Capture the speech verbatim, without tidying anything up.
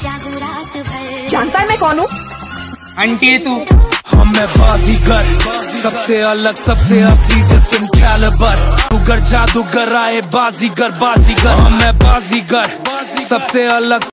जानता है मैं कौन हूँ? आंटी है तू। हम मैं बाजीगर, सबसे अलग सबसे असली डिफरेंट कैलिबर। जादूगर जादूगर आए बाजीगर बाजीगर। हम मैं बाजीगर, सबसे अलग